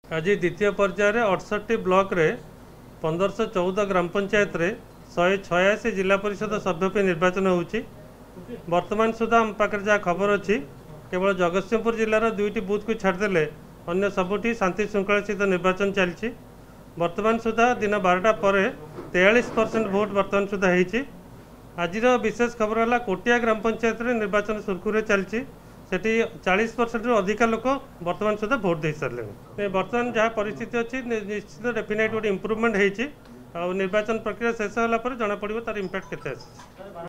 आज द्वितीय पर्यायर 68 ब्लॉक रे 1514 ग्राम पंचायत रे 186 जिला परिषद सभ्य पे निर्वाचन होउची। वर्तमान सुधा हम पाखे जहाँ खबर अच्छी केवल जगतसिंहपुर जिलार 2टी बूथ को छाड़देले अन्य सबुठी शांति श्रृंखला सहित निर्वाचन चलती। वर्तमान सुधा दिन 12टा पर 43% भोट वर्तमान सुधा होती। आज विशेष खबर है कोटिया ग्राम पंचायत रे निर्वाचन सुरखुरे चलती। सेठी 40% रु अधिक लोक वर्तमान सुधा भोट दे सारे। वर्तमान जहाँ परिस्थिति अच्छी निश्चित डेफिनेट गोटे इम्प्रूवमेंट होती। निर्वाचन प्रक्रिया शेष होला पर जना पड़िबो तार इम्पैक्ट केते आसी।